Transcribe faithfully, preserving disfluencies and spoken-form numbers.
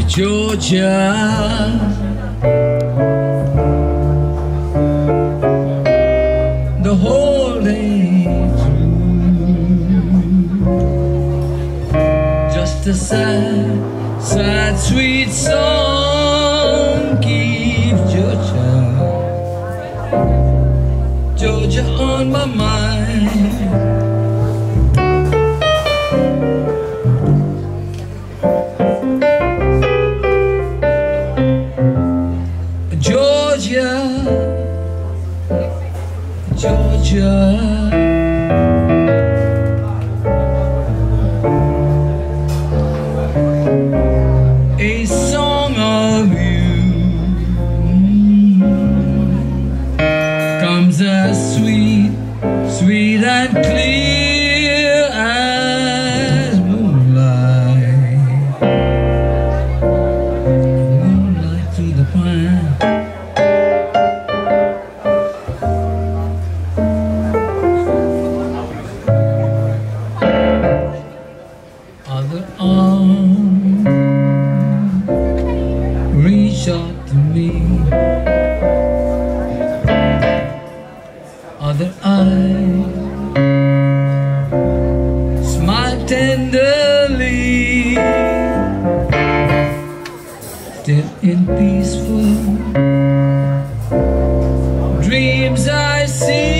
Georgia, the whole day through, just a sad, sad, sweet song keeps Georgia, Georgia on my mind. Georgia, Georgia, a song of you comes as sweet, sweet and clear as moonlight, moonlight through the pine. Other arms reach out to me, other eyes smile tenderly, still in peaceful dreams I see.